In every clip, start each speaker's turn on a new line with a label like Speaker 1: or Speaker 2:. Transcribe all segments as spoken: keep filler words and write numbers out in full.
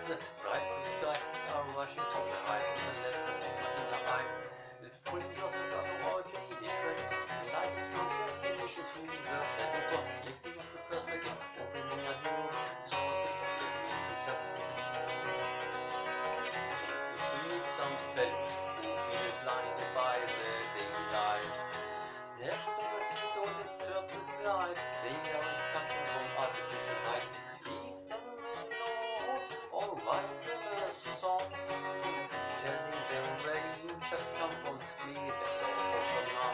Speaker 1: the bright blue sky are rushing from the height to the letter in the eye. It's pulling up us on our daily trek, lighting from destinations we deserve, letting go, lifting up the perspective, opening a new sources of living enthusiasm. If we meet some fellows who feel blinded by the daily life, there's something don't interpret right, they are in custom from artificial light. Leave them alone, or write them a song, telling them where you just come from, me that also for now.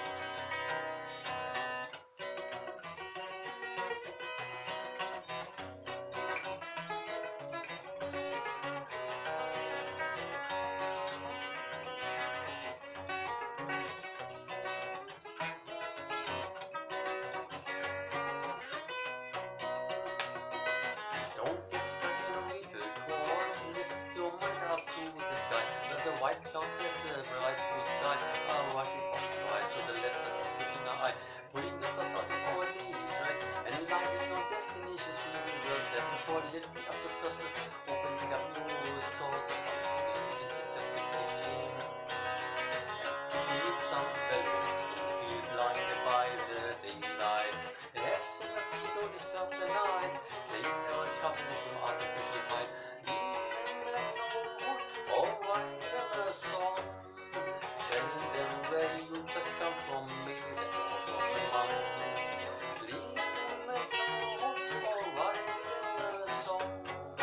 Speaker 1: Don't get stuck in a little quartz, lift your mind up to the sky. Let the white clouds and the bright blue sky are rushing from the right to the left and looking our eye, pulling us out of our daily track and lighting our destinations we will letting for lifting up the perspective, opening up new sources of living enthusiastic living. If you meet some fellows who feel blinded by the daily light, absolutely don't disturb the night. They are coming from artificial light. Leave them alone, or write them a song, telling them where you just come from, maybe that was on the mind. Leave them alone, or write them a song,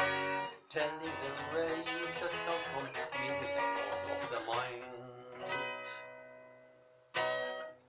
Speaker 1: telling them where you just come from, maybe that was off the mind.